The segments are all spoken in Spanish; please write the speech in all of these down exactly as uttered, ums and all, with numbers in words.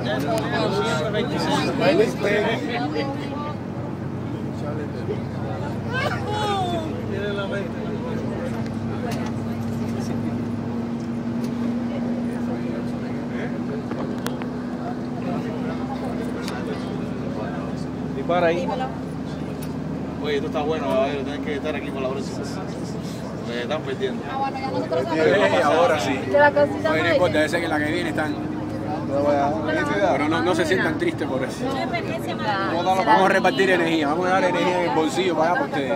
Dispara ahí. Oye, esto está bueno, tienes que estar aquí con la próxima. Me están perdiendo. Ah, bueno, ya nosotros Eh, ahora sí. de la cosita Oye, no más. importa, debe ser que la que viene están. Pero no, no se sientan tristes por eso. Vamos a repartir energía, vamos a dar energía en el bolsillo para allá por ustedes.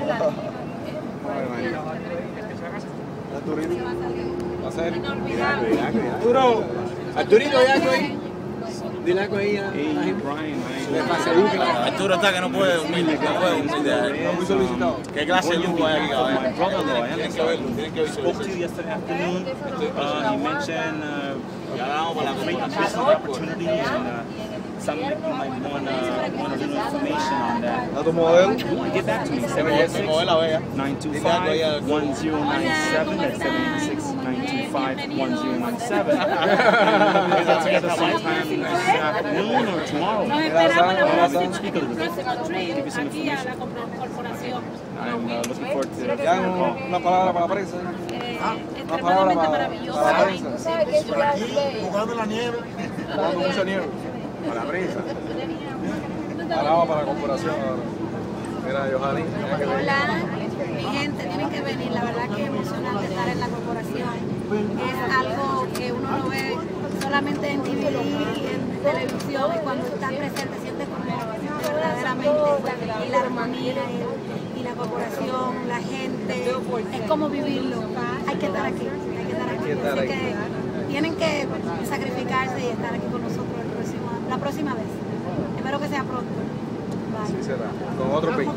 Arturo, Arturito, ya estoy. Dile algo ahí a la gente. Arturo está que no puede dormir, no puede dormir. Muy solicitado. ¿Qué clase de lujo hay aquí, cabrón? Tienen que verlo, tienen que Spoke to you visualizar. yesterday afternoon. Uh, he mentioned uh, Ya vamos para la great business opportunities and uh, some you might want, uh, want a little information on that. ¿A tu modelo? Get back to me, seven one six, nine two five, one zero nine seven. That's seven one six, nine two five, one zero nine seven. And uh, together sometime this afternoon or tomorrow. Nos esperamos la Uh, próxima, speak a little bit. próxima trip Give you some aquí a la information. corporación. I'm uh, looking forward to the Dan phone call. una palabra para la prensa. Eh, Una palabra extremadamente para, maravillosa. para la prensa. ¿Sabes qué? Yo ya sé. Jugando en la nieve. Jugando mucha nieve. Para la prensa. Palabra para la corporación ahora. Mira, Johanny. Hola, mi gente, tienen que venir, la verdad que es emocionante estar en la corporación. Es algo que uno no ve solamente en T V y en televisión y cuando estás presente sientes como verdaderamente y la armonía y, y la corporación, la gente, es como vivirlo. Hay que estar aquí, hay que estar aquí. Así que tienen que sacrificarse y estar aquí con nosotros el próximo, la próxima vez. Espero que sea pronto. Bye. Sí será. Con otro pico.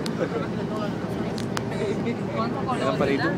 Lamparito.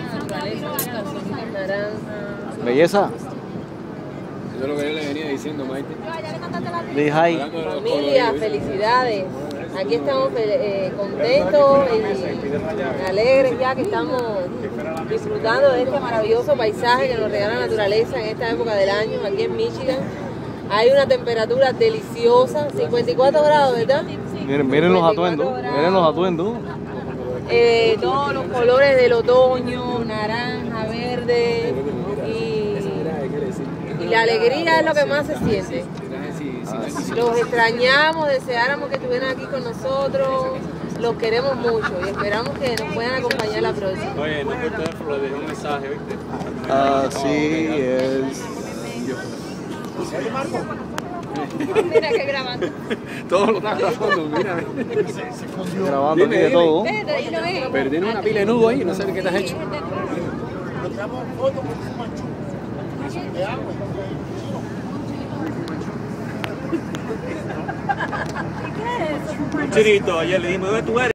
Belleza. Eso es lo que yo le venía diciendo, Maite. Hablando de los Familia, colores. felicidades. Aquí estamos eh, contentos y alegres ya que estamos disfrutando de este maravilloso paisaje que nos regala la naturaleza en esta época del año aquí en Michigan. Hay una temperatura deliciosa, cincuenta y cuatro grados, ¿verdad? Miren, miren los atuendos, miren los atuendos. Eh, todos los colores del otoño, naranja, verde y, y la alegría es lo que más se siente. Los extrañamos, deseáramos que estuvieran aquí con nosotros, los queremos mucho y esperamos que nos puedan acompañar la próxima. Oye, no por teléfono le dejé un mensaje, ¿viste? Así es. Mira que grabando. Todo lo está grabando, mira. Grabando aquí de todo. Perdí una pila de nudo ahí, no sé qué te has hecho. Chirito, ayer le dimos, ¿dónde tú eres?